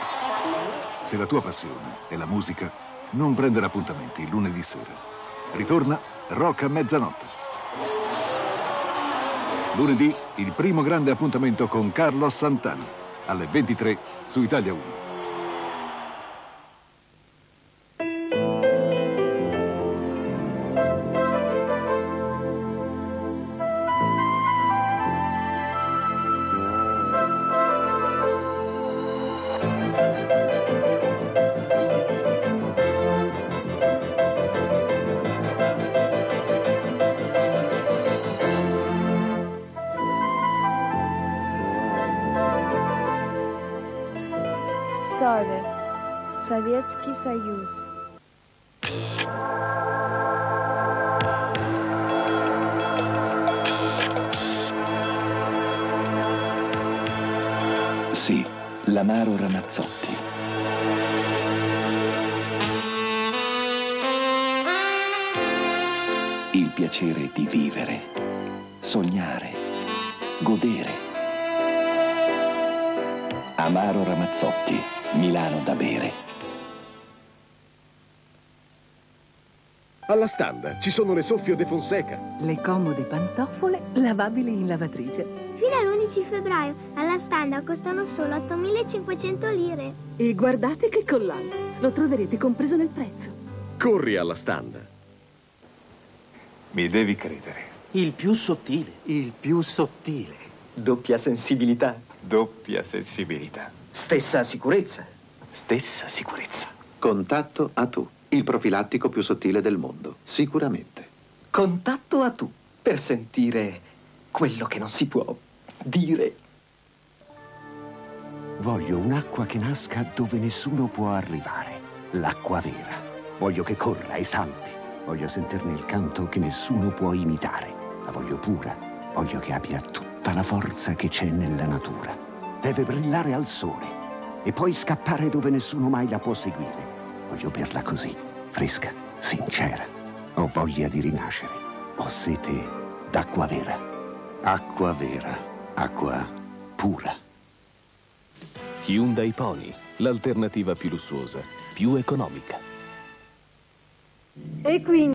Se la tua passione è la musica, non prendere appuntamenti il lunedì sera. Ritorna Rock a mezzanotte. Lunedì, il primo grande appuntamento con Carlos Santana, alle 23 su Italia 1. Soviet, Советский Союз. Sì, l'amaro Ramazzotti. Il piacere di vivere, sognare, godere. Amaro Ramazzotti, Milano da bere. Alla Standa ci sono le Soffio de Fonseca. Le comode pantofole lavabili in lavatrice. Fino all'11 febbraio alla Standa costano solo 8.500 lire. E guardate che collana, lo troverete compreso nel prezzo. Corri alla Standa. Mi devi credere. Il più sottile. Il più sottile. Doppia sensibilità. Doppia sensibilità. Stessa sicurezza. Stessa sicurezza. Contatto a tu, il profilattico più sottile del mondo, sicuramente. Contatto a tu, per sentire quello che non si può dire. Voglio un'acqua che nasca dove nessuno può arrivare. L'acqua vera. Voglio che corra e salti. Voglio sentirne il canto che nessuno può imitare. La voglio pura. Voglio che abbia tutta la forza che c'è nella natura. Deve brillare al sole e poi scappare dove nessuno mai la può seguire. Voglio berla così, fresca, sincera. Ho voglia di rinascere. Ho sete d'acqua vera. Acqua vera. Acqua pura. Hyundai Pony, l'alternativa più lussuosa, più economica. E quindi